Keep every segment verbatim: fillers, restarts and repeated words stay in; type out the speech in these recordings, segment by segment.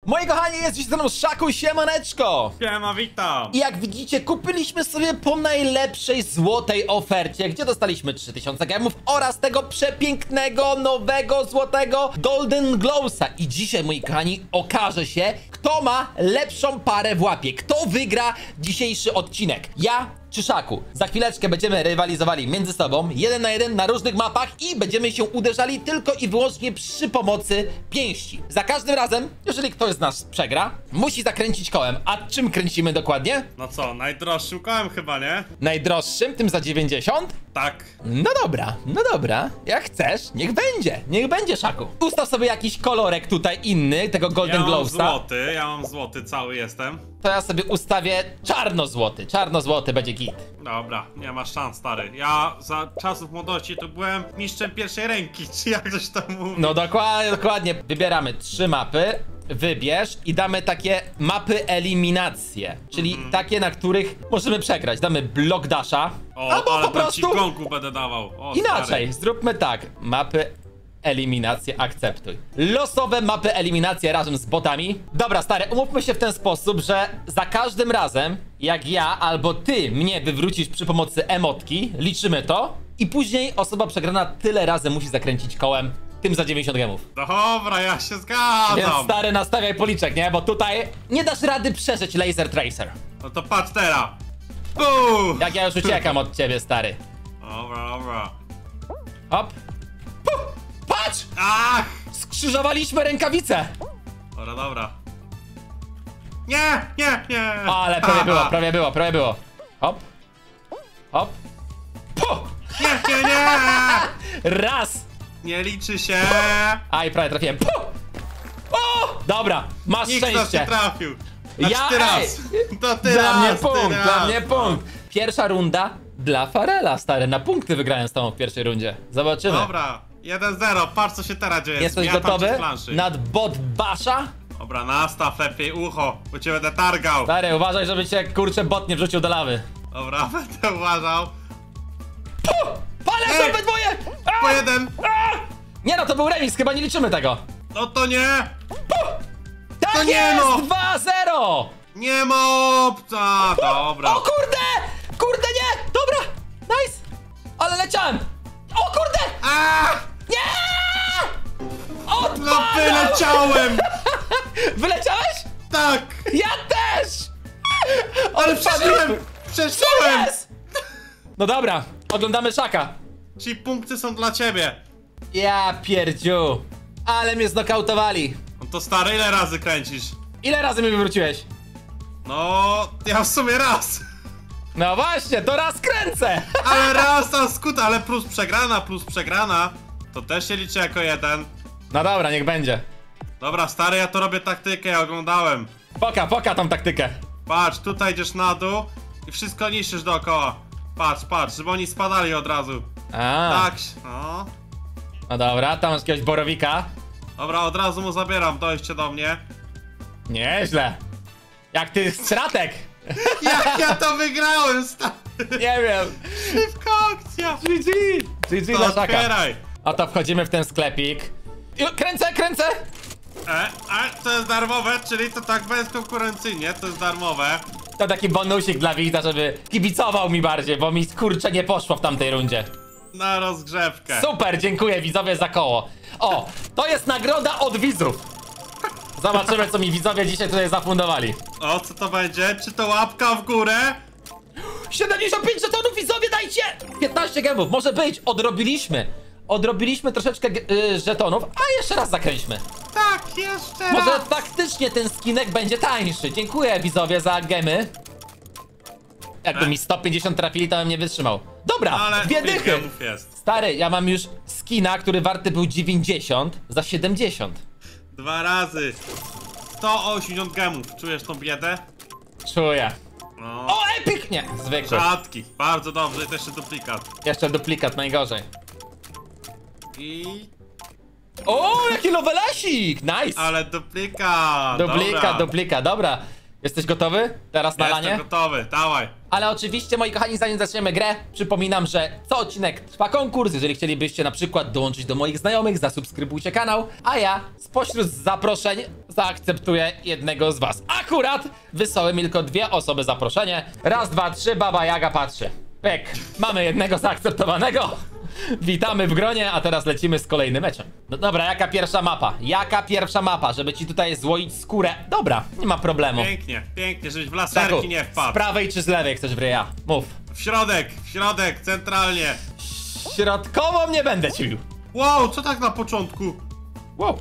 Moi kochani, jest dziś ze mną Szaku, siemaneczko! Siema, witam! I jak widzicie, kupiliśmy sobie po najlepszej złotej ofercie, gdzie dostaliśmy trzy tysiące gemów oraz tego przepięknego, nowego, złotego Golden Glowsa. I dzisiaj, moi kochani, okaże się, kto ma lepszą parę w łapie, kto wygra dzisiejszy odcinek. Ja czy Szaku? Za chwileczkę będziemy rywalizowali między sobą, jeden na jeden na różnych mapach i będziemy się uderzali tylko i wyłącznie przy pomocy pięści. Za każdym razem, jeżeli ktoś z nas przegra, musi zakręcić kołem. A czym kręcimy dokładnie? No co, najdroższym kołem chyba, nie? Najdroższym, tym za dziewięćdziesiąt? Tak. No dobra, no dobra, jak chcesz, niech będzie, niech będzie, Szaku. Ustaw sobie jakiś kolorek tutaj inny, tego Golden Ja mam Glowsa. złoty, ja mam złoty, cały jestem. To ja sobie ustawię czarno-złoty, czarno-złoty będzie git. Dobra, nie ma szans, stary. Ja za czasów młodości to byłem mistrzem pierwszej ręki, czy jak ktoś to mówi. No dokładnie, dokładnie. Wybieramy trzy mapy, wybierz i damy takie mapy eliminacje, czyli Mhm. takie, na których możemy przegrać. Damy Block Dasha, O, albo ale po prostu ci gąku będę dawał. O, inaczej. stary. Zróbmy tak, mapy eliminacje, akceptuj. Losowe mapy eliminacje razem z botami. Dobra, stary, umówmy się w ten sposób, że za każdym razem, jak ja albo ty mnie wywrócisz przy pomocy emotki, liczymy to i później osoba przegrana tyle razy musi zakręcić kołem, tym za dziewięćdziesiąt gemów. Dobra, ja się Więc zgadzam. stary, nastawiaj policzek, nie? Bo tutaj nie dasz rady przeżyć Laser Tracer. No to patrz teraz. Buu! Jak ja już uciekam od ciebie, stary. Dobra, dobra. Hop. Puh! Patrz! Ach! Skrzyżowaliśmy rękawice. Dobra, dobra. Nie, nie, nie. Ale prawie Aha. było, prawie było, prawie było. Hop. Hop. Puh! Nie, nie, nie. Raz. Nie liczy się. Aj, prawie trafiłem. Puh! O! Dobra, masz Nikt nas nie szczęście. trafił. Znaczy Ja- ty ej! raz. To ty Dla raz, mnie ty punkt, raz. dla mnie punkt. Pierwsza runda dla Farela, stary. Na punkty wygrałem z tobą w pierwszej rundzie. Zobaczymy. Dobra, jeden zero, patrz co się teraz dzieje. Jesteś Zmiatam cię gotowy z planszy. nad bot Basha? Dobra, nastaw lepiej ucho, bo cię będę targał. Stary, uważaj, żeby cię, kurczę, bot nie wrzucił do lawy. Dobra, będę uważał. Puh! Palę Ej! są obydwoje! A! Po jeden. A! Nie no, to był remis, chyba nie liczymy tego. No to nie. Tak To nie jest! no! dwa zero! Nie ma opca. Dobra. O kurde! Kurde, nie! Dobra! Nice! Ale leciałem! O kurde! A! Nie! No Odpadam! wyleciałem. Wyleciałeś? Tak. Ja też! Ale przeżyłem. Co Przeżyłem. jest? No dobra, oglądamy Szaka. Ci punkty są dla ciebie. Ja pierdziu. Ale mnie znokautowali. No to stary, ile razy kręcisz? Ile razy mnie wywróciłeś? No, ja w sumie raz. No właśnie, to raz kręcę! Ale raz tam skuta, ale plus przegrana, plus przegrana. To też się liczy jako jeden. No dobra, niech będzie. Dobra, stary, ja to robię taktykę, ja oglądałem. Poka, poka tą taktykę. Patrz, tutaj idziesz na dół i wszystko niszczysz dookoła. Patrz, patrz, żeby oni spadali od razu. A, Tak, no. no dobra, tam masz jakiegoś borowika. Dobra, od razu mu zabieram, dojście do mnie. Nieźle. Jak ty stratek. Jak ja to wygrałem, stary. Nie wiem. Szybka akcja. G G. G G To dla Szaka. otwieraj. Oto wchodzimy w ten sklepik. I- Kręcę, kręcę! E, a to jest darmowe, czyli to tak bezkonkurencyjnie, to jest darmowe. To taki bonusik dla widza, żeby kibicował mi bardziej, bo mi kurczę nie poszło w tamtej rundzie. Na rozgrzewkę. Super, dziękuję widzowie za koło. O, to jest nagroda od widzów. Zobaczymy, co mi widzowie dzisiaj tutaj zafundowali. O, co to będzie? Czy to łapka w górę? siedemdziesiąt pięć żetonów, widzowie, dajcie! piętnaście gemów, może być, odrobiliśmy. Odrobiliśmy troszeczkę y, żetonów, a jeszcze raz zakręćmy. Tak, jeszcze Może raz. faktycznie ten skinek będzie tańszy. Dziękuję widzowie za gemy. Jakby mi sto pięćdziesiąt trafili, to bym nie wytrzymał. Dobra, Ale dwie pięć dychy. gemów jest. Stary, ja mam już skina, który warty był dziewięćdziesiąt za siedemdziesiąt. Dwa razy. sto osiemdziesiąt gemów. Czujesz tą biedę? Czuję. No. O, epic! Nie, zwykły. Rzadki. Bardzo dobrze, i to jeszcze duplikat. Jeszcze duplikat, najgorzej. I... O, jaki lovelasik! Nice! Ale duplikat. Duplika, dobra. duplika, dobra. Jesteś gotowy? Teraz na Jestem lanie? gotowy, dawaj. Ale oczywiście, moi kochani, zanim zaczniemy grę, przypominam, że co odcinek trwa konkurs. Jeżeli chcielibyście na przykład dołączyć do moich znajomych, zasubskrybujcie kanał, a ja spośród zaproszeń zaakceptuję jednego z was. Akurat wysłałem mi tylko dwie osoby zaproszenie. Raz, dwa, trzy, Baba Jaga patrzy. Pyk, mamy jednego zaakceptowanego. Witamy w gronie, a teraz lecimy z kolejnym meczem. No dobra, jaka pierwsza mapa? Jaka pierwsza mapa, żeby ci tutaj złoić skórę? Dobra, nie ma problemu. Pięknie, pięknie, żebyś w Szaku, laserki nie z wpadł. prawej czy z lewej chcesz w ryja? Mów. W środek, w środek, centralnie. Środkową nie będę ciuł. Wow, co tak na początku? Wow.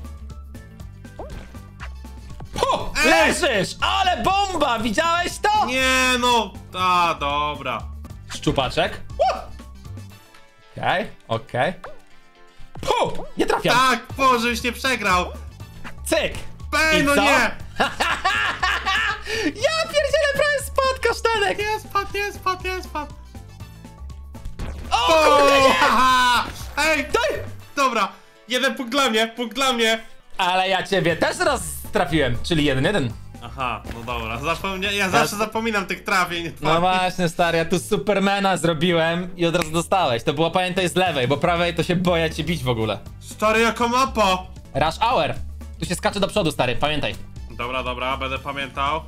Pu, Ej! leżysz! Ale bomba! Widziałeś to? Nie no, a dobra. Szczupaczek. Okej, okej. Pu! Nie trafiam. Tak, Boże, już nie przegrał. Cyk! Ej, I no co? nie. Ja pierdzielę, prawie spadł kasztanek! Nie spadł, nie spadł, nie spadł. O kurde, nie! haha. Ej, Daj! dobra. Jeden punkt dla mnie, punkt dla mnie. Ale ja ciebie też raz trafiłem, czyli jeden jeden. Aha, no dobra, zapomnia ja zawsze zapominam tych trafień. No właśnie, stary, ja tu Supermana zrobiłem i od razu dostałeś. To było, pamiętaj, z lewej, bo prawej to się boję cię bić w ogóle. Stary, jaka mapa. Rush Hour. Tu się skacze do przodu, stary, pamiętaj. Dobra, dobra, będę pamiętał.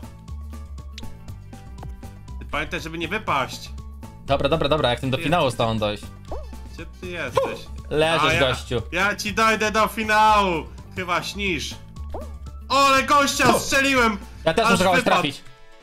Ty pamiętaj, żeby nie wypaść. Dobra, dobra, dobra, jak tym do finału stąd dojść. Gdzie ty jesteś? Leżysz, A, ja, gościu. Ja ci dojdę do finału. Chyba śnisz. O, ale gościa strzeliłem. Ja też aż muszę kogoś wypadł. trafić.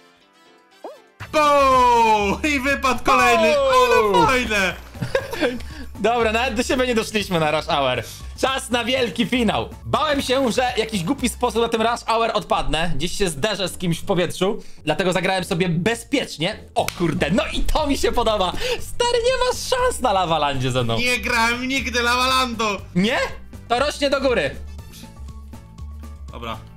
Buu! I wypadł kolejny. Buu! Ale fajne. Dobra, nawet do siebie nie doszliśmy na Rush Hour. Czas na wielki finał. Bałem się, że jakiś głupi sposób na tym Rush Hour odpadnę. Gdzieś się zderzę z kimś w powietrzu. Dlatego zagrałem sobie bezpiecznie. O kurde, no i to mi się podoba. Stary, nie masz szans na Lavalandzie ze mną. Nie grałem nigdy Lavalando. Nie? To rośnie do góry. Dobra.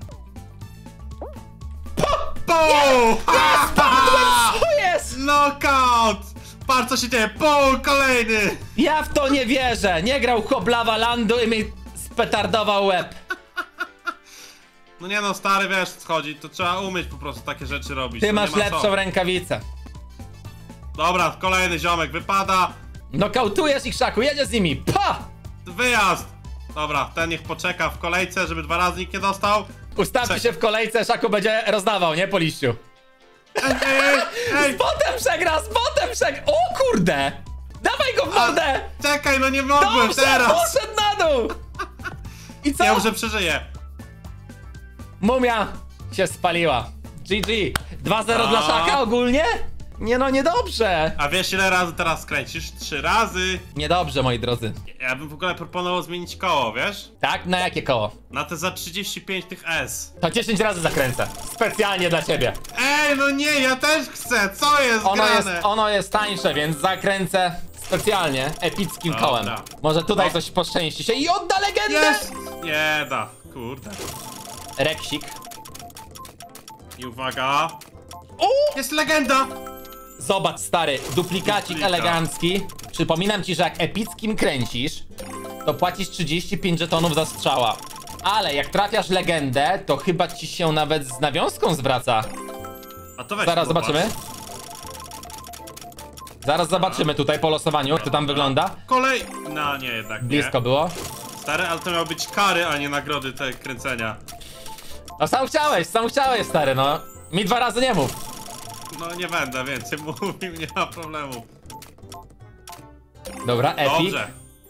Buu! Co jest? Knockout! Patrz co się dzieje. Buu! Kolejny! Ja w to nie wierzę. Nie grał chłop Lavalandu i mi spetardował łeb. No nie no, stary, wiesz co chodzi. To trzeba umieć po prostu takie rzeczy robić. Ty to masz nie ma lepszą co. rękawicę. Dobra, kolejny ziomek wypada. Nokautujesz ich, Szaku, jedziesz z nimi. Pa! Wyjazd! Dobra, ten niech poczeka w kolejce, żeby dwa razy nikt nie dostał. Ustawcie Czek- się w kolejce, Szaku będzie rozdawał, nie? Po liściu. Ej, ej, ej! Z botem przegra, z botem przegra! O kurde! Dawaj go w mordę! Czekaj, no nie mogłem Dobrze, teraz! poszedł na dół! I co? Ja może przeżyję. Mumia się spaliła. G G. dwa zero dla A. Szaka ogólnie? Nie no, niedobrze. A wiesz ile razy teraz skręcisz? Trzy razy. Niedobrze, moi drodzy. Ja bym w ogóle proponował zmienić koło, wiesz? Tak? Na jakie koło? Na te za trzydzieści pięć tych S. To dziesięć razy zakręcę. Specjalnie dla ciebie. Ej, no nie, ja też chcę! Co jest Ono jest, grane? ono jest tańsze, więc zakręcę specjalnie epickim Dobra. kołem. Może tutaj No. coś poszczęści się i odda legendę! Jest! Nie da, kurde. Reksik. I uwaga. O! Jest legenda! Zobacz, stary, duplikacik Duplika. elegancki. Przypominam ci, że jak epickim kręcisz, to płacisz trzydzieści pięć żetonów za strzała. Ale jak trafiasz legendę, to chyba ci się nawet z nawiązką zwraca. A to weź Zaraz popatrz. zobaczymy. Zaraz zobaczymy tutaj po losowaniu, jak to tam wygląda. Kolej... No nie, jednak nie. Blisko było. Stary, ale to miały być kary, a nie nagrody te kręcenia. No sam chciałeś, sam chciałeś, stary, no. Mi dwa razy nie mów. No nie będę więcej mówił, nie ma problemu. Dobra, epic. Dobrze.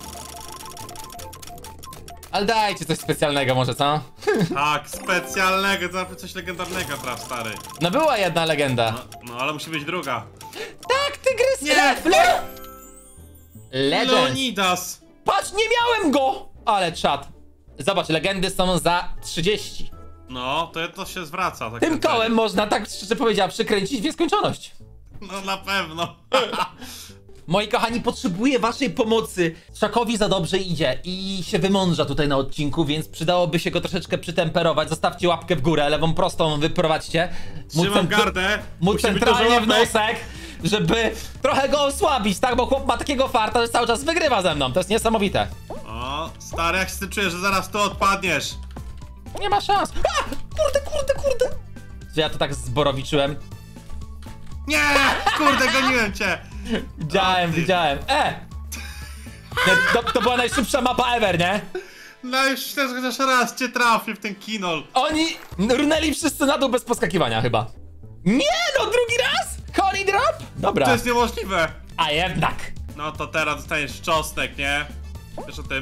Ale dajcie coś specjalnego może, co? Tak, specjalnego, to znaczy coś legendarnego traf, stary. No była jedna legenda. No, no ale musi być druga. Tak, tygrys Nie! F, le... Legend. Leonidas! Patrz, nie miałem go! Ale czad. Zobacz, legendy są za trzydzieści. No, to to się zwraca. Tak Tym kręcenie. kołem można, tak szczerze powiedziawszy, kręcić w nieskończoność. No na pewno. Moi kochani, potrzebuję waszej pomocy. Szakowi za dobrze idzie i się wymądrza tutaj na odcinku, więc przydałoby się go troszeczkę przytemperować. Zostawcie łapkę w górę, lewą prostą wyprowadźcie. Mu Trzymam centr- gardę. Mu Musi być centralnie dużo w łapek. nosek, żeby trochę go osłabić, tak? Bo chłop ma takiego farta, że cały czas wygrywa ze mną. To jest niesamowite. O, stary, jak się czuję, że zaraz tu odpadniesz. Nie ma szans. A! Kurde, kurde, kurde. że ja to tak zborowiczyłem. Nie! Kurde, goniłem cię! Widziałem, O, ty. widziałem. E! To, to była najszybsza mapa ever, nie? No już też chociaż raz cię trafię w ten kinol. Oni runęli wszyscy na dół bez poskakiwania chyba. Nie, no drugi raz? Honey drop? Dobra. To jest niemożliwe. A jednak. No to teraz dostaniesz czosnek, nie? Wiesz o tym?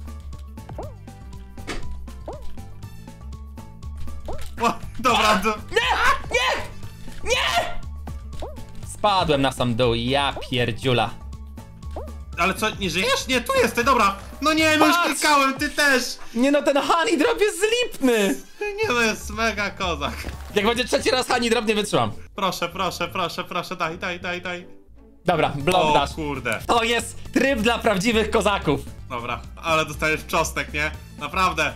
O, dobra, do... Nie! Nie! Nie! Spadłem na sam dół, ja pierdziula. Ale co, nie żyjesz? Nie, tu jesteś, dobra. No nie, no już Patrz! klikałem, ty też. Nie no, ten honey drop jest zlipny. Nie, no jest mega kozak. Jak będzie trzeci raz honey drop, nie wytrzymam. Proszę, proszę, proszę, proszę, daj, daj, daj, daj. Dobra, block O dash. kurde. To jest tryb dla prawdziwych kozaków. Dobra, ale dostajesz czosnek, nie? Naprawdę.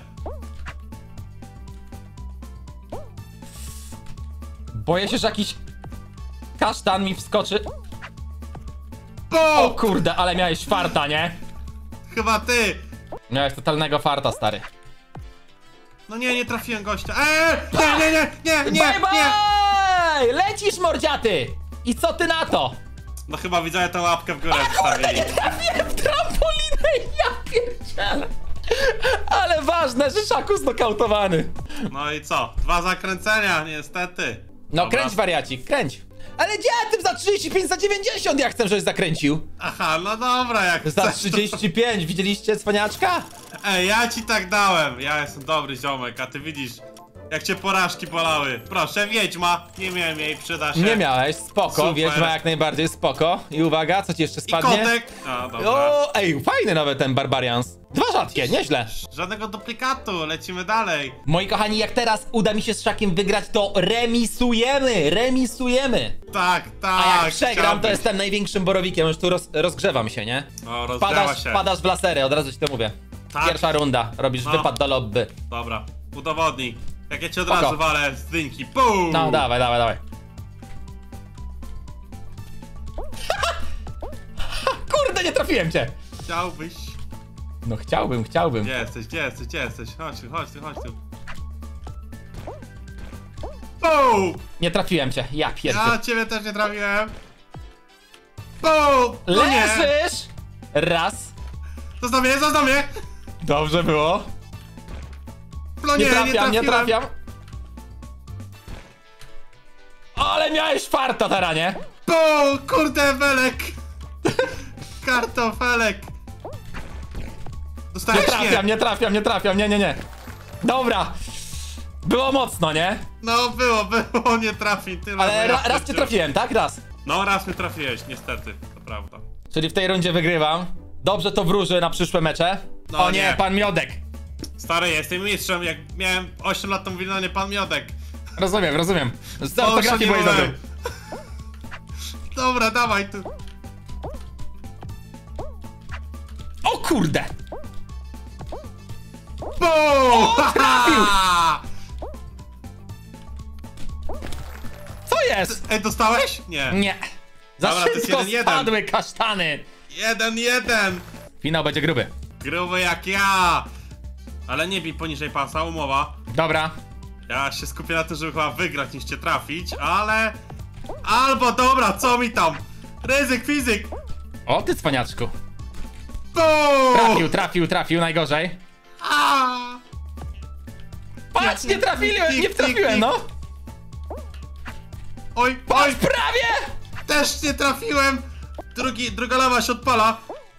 Boję się, że jakiś kasztan mi wskoczy. Bo! O kurde, ale miałeś farta, nie? Chyba ty. Miałeś totalnego farta, stary. No nie, nie trafiłem gościa. Eee! Nie, nie, nie, nie, nie, bye nie. bye! Lecisz, mordziaty! I co ty na to? No chyba widzę tę łapkę w górę wstawili. Nie trafiłem w trampolinę, ja pierdzielę. Ale ważne, że Szaku znokautowany. No i co? Dwa zakręcenia, niestety. No Dobra. kręć, wariacik, kręć. Ale gdzie tym za trzydzieści pięć, za dziewięćdziesiąt, ja chcę, żebyś zakręcił. Aha, no dobra, jak Za chcesz, trzydzieści pięć, widzieliście cwaniaczka? to... Ej, ja ci tak dałem. Ja jestem dobry ziomek, a ty widzisz, jak cię porażki bolały. Proszę, wiedźma. Nie miałem jej, przyda się. Nie miałeś, spoko, Super. wiedźma jak najbardziej spoko. I uwaga, co ci jeszcze I spadnie? kotek. A, dobra. O, ej, fajny nawet ten Barbarians. Dwa rzadkie, nieźle. Żadnego duplikatu, lecimy dalej. Moi kochani, jak teraz uda mi się z Szakiem wygrać, to remisujemy, remisujemy. Tak, tak. A jak przegram, to chciałbyś. jestem największym borowikiem, już tu roz, rozgrzewam się, nie? O, rozgrzewa Padasz, się. padasz w lasery, od razu ci to mówię. Tak. Pierwsza runda, robisz No. wypad do lobby. Dobra, udowodnij. Jak ja cię od Spoko. razu walę z dynki. Pum! No, dawaj, dawaj, dawaj. Kurde, nie trafiłem cię. Chciałbyś. No chciałbym, chciałbym. Gdzie jesteś, gdzie jesteś, gdzie jesteś? Chodź tu, chodź tu, chodź tu. Pum! Nie trafiłem cię, ja pierdziu. Ja ciebie też nie trafiłem. Pum! No nie! Leżysz! Raz. Zostaw mnie, zostaw mnie! Dobrze było. No Nie nie, trafiam, nie trafiłem. trafiam. Ale miałeś farta teraz, nie? Pum! Kurde, felek! Kartofelek! Nie Dostałeś? trafiam, nie trafiam, nie trafiam, nie, nie, nie. Dobra. Było mocno, nie? No było, było, nie trafi. Tyle Ale moja ra, raz cię wpierdziel- trafiłem, tak? Raz. No raz mnie trafiłeś, niestety, to prawda. Czyli w tej rundzie wygrywam. Dobrze to wróży na przyszłe mecze. No O nie, nie. pan Miodek. Stary, jestem mistrzem, jak miałem osiem lat, to mówili na nie pan Miodek. Rozumiem, rozumiem. Z O, ortografii byłeś szaniłem. dobry. Dobra, dawaj tu. O kurde! Bum! trafił! Co jest? Ej, dostałeś? Nie. Nie. Za Dobra, to jest szybko jeden jeden. spadły kasztany. Jeden, jeden. Finał będzie gruby. Gruby jak ja. Ale nie bij poniżej pasa, umowa. Dobra. Ja się skupię na tym, żeby chyba wygrać niż cię trafić, ale... Albo dobra, co mi tam? Ryzyk, fizyk. O ty cwaniaczku. Bum! Trafił, trafił, trafił, najgorzej. A! Patrz, Nie, nie trafiłem, tik, nie tik, trafiłem, tik. no. Oj, Patrz, oj, prawie! też nie trafiłem. Drugi, druga lawa się odpala.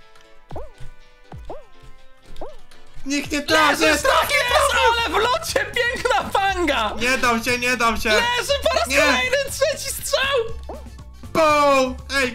Nikt nie trafi. Leżysz, tak jest, ale w locie piękna fanga! Nie dam się, nie dam się. Leży po raz Nie. kolejny, trzeci strzał! Bum! Ej,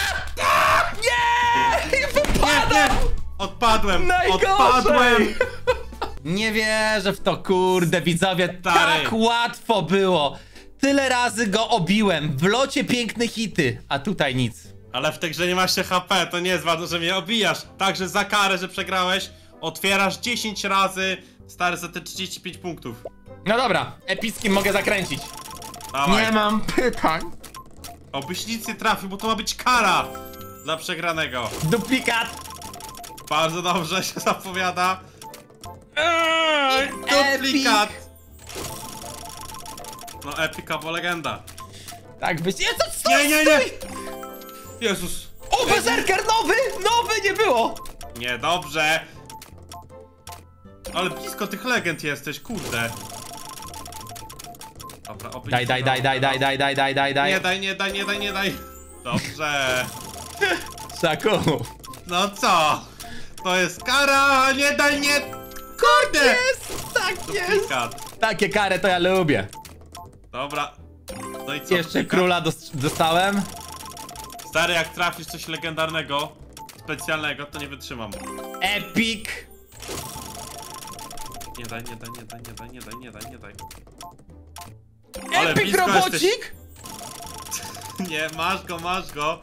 Nie! nie, Wypadam! nie. Odpadłem, Najgorzej! odpadłem. Nie wierzę w to, kurde, widzowie, Stary. tak łatwo było. Tyle razy go obiłem, w locie piękne hity, a tutaj nic. Ale w tej grze nie masz się H P, to nie jest ważne, że mnie obijasz. Także za karę, że przegrałeś, otwierasz dziesięć razy, stary, za te trzydzieści pięć punktów. No dobra, epickim mogę zakręcić. Dawaj. Nie mam pytań. Obyś nic nie trafił, bo to ma być kara dla przegranego. Duplikat. Bardzo dobrze się zapowiada. Eee, Duplikat. No epika, bo legenda. Tak być. Nie, co, co, Nie, nie, nie! stój! Jezus. O, berserker nowy! Nowy nie było! Nie, dobrze. Ale blisko tych legend jesteś, kurde. Dobra, oby Daj, nie daj, zabrało. daj, daj, daj, daj, daj, daj, daj, Nie daj. daj, nie daj, nie daj, nie daj. Dobrze. Szaku. No co? To jest kara, nie daj, nie... Kurde! Jest, tak jest. Pikat. Takie kary to ja lubię. Dobra. No i co? Jeszcze Pikat? króla dos dostałem. Stary, jak trafisz coś legendarnego, specjalnego, to nie wytrzymam. Epic. Nie daj, nie daj, nie daj, nie daj, nie daj, nie daj, nie daj. Ale Epic blisko robocik. jesteś. Nie, masz go, masz go.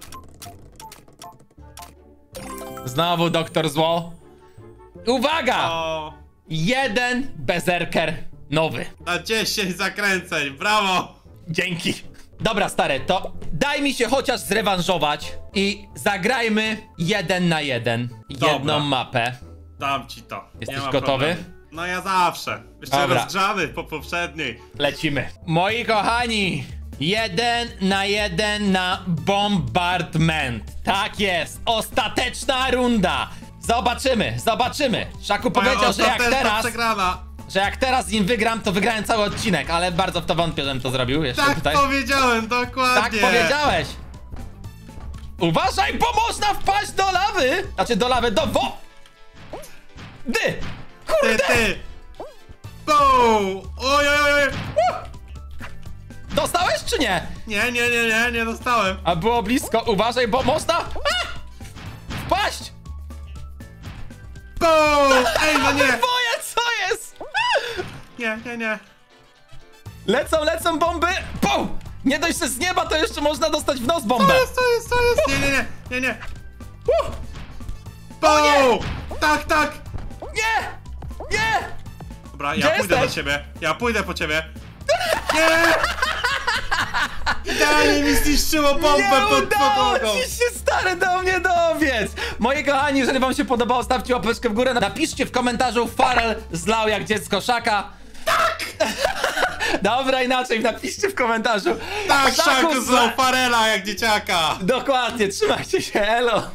Znowu doktor zło. Uwaga! O, Jeden berserker nowy. na dziesięć zakręceń, brawo! Dzięki. Dobra, stary, to daj mi się chociaż zrewanżować i zagrajmy jeden na jeden. Dobra. Jedną mapę. Dam ci to. Jesteś nie ma gotowy? problemu. No ja zawsze. Jeszcze Dobra. rozgrzany po poprzedniej. Lecimy. Moi kochani, jeden na jeden na bombardment. Tak jest. Ostateczna runda. Zobaczymy, zobaczymy. Szaku Moja powiedział, że jak ostateczna teraz, przegrana. że jak teraz z nim wygram, to wygrałem cały odcinek, ale bardzo w to wątpię, żebym to zrobił. Jeszcze Tak tutaj. powiedziałem, Tak dokładnie. powiedziałeś. Uważaj, bo można wpaść do lawy. Znaczy do lawy, do wo... Dy. Ty, Kurde. ty. Boom! Oj, oj, oj. Dostałeś czy nie? Nie, nie, nie, nie, nie dostałem. A było blisko, uważaj, bo można... A! Wpaść! Boom! Ej, no nie. Boję, co jest? Nie, nie, nie. Lecą, lecą bomby! Pum! Nie dość, że z nieba, to jeszcze można dostać w nos Co bombę! jest, co jest, co jest? Nie, nie, nie, nie, nie. Uh! Boom! Tak, tak. Nie! Nie! Dobra, Gdzie ja pójdę jesteś? do ciebie. Ja pójdę po ciebie. Nie! Idealnie mi zniszczyło bombę Nie pod udało podłogą. ci się, stary, do mnie dowiedz! Moi kochani, jeżeli wam się podobało, stawcie łapeczkę w górę. Napiszcie w komentarzu Farel zlał jak dziecko Szaka. Tak! Dobra, inaczej, napiszcie w komentarzu. Tak, Szaku Szaku zla- zlał Farela jak dzieciaka. Dokładnie, trzymajcie się, elo!